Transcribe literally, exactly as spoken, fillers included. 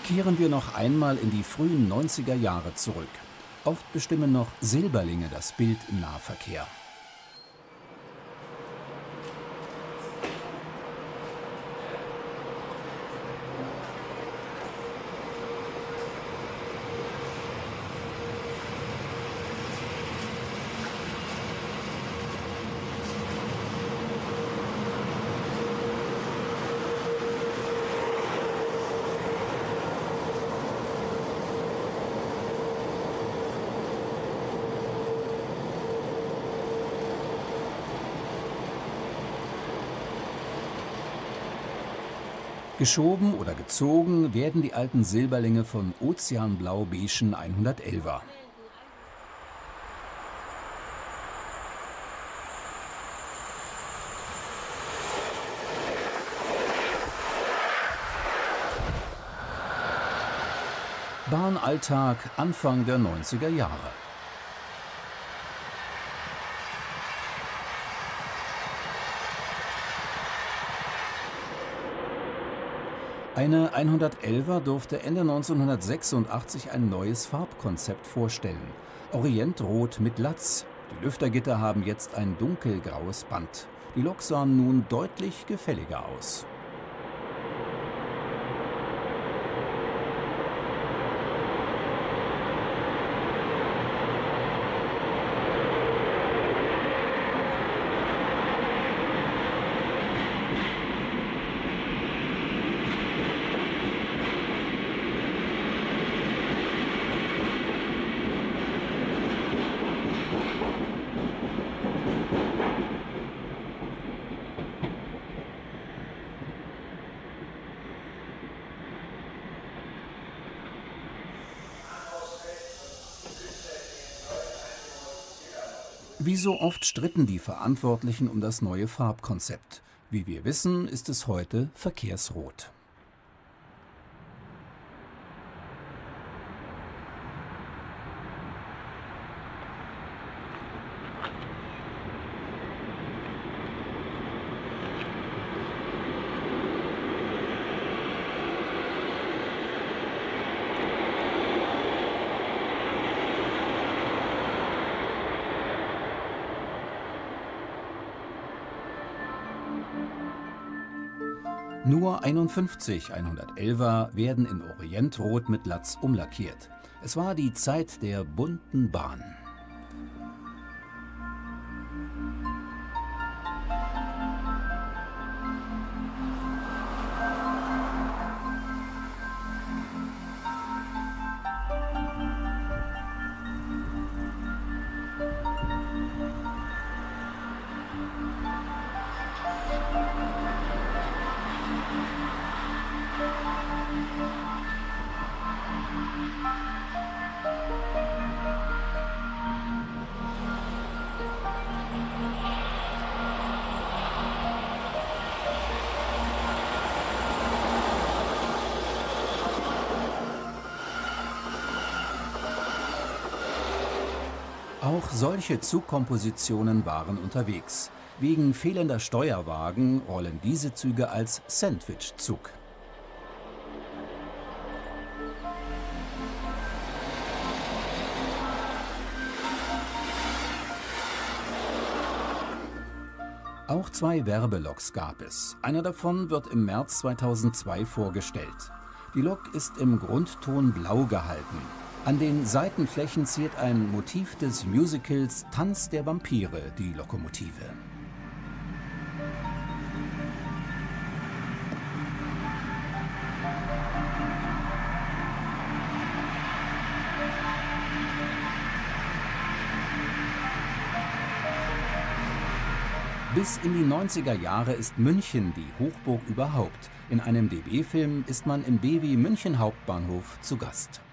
Kehren wir noch einmal in die frühen neunziger Jahre zurück. Oft bestimmen noch Silberlinge das Bild im Nahverkehr. Geschoben oder gezogen werden die alten Silberlinge von ozeanblau-beigen hundertelfer. Bahnalltag Anfang der neunziger Jahre. Eine hundertelfer durfte Ende neunzehnhundertsechsundachtzig ein neues Farbkonzept vorstellen. Orientrot mit Latz. Die Lüftergitter haben jetzt ein dunkelgraues Band. Die Lok sah nun deutlich gefälliger aus. Wie so oft stritten die Verantwortlichen um das neue Farbkonzept. Wie wir wissen, ist es heute verkehrsrot. Nur einundfünfzig hundertelfer werden in Orientrot mit Latz umlackiert. Es war die Zeit der bunten Bahn. Auch solche Zugkompositionen waren unterwegs. Wegen fehlender Steuerwagen rollen diese Züge als Sandwich-Zug. Auch zwei Werbeloks gab es. Einer davon wird im März zweitausendzwei vorgestellt. Die Lok ist im Grundton blau gehalten. An den Seitenflächen ziert ein Motiv des Musicals Tanz der Vampire die Lokomotive. Bis in die neunziger Jahre ist München die Hochburg überhaupt. In einem D B-Film ist man im B W München Hauptbahnhof zu Gast.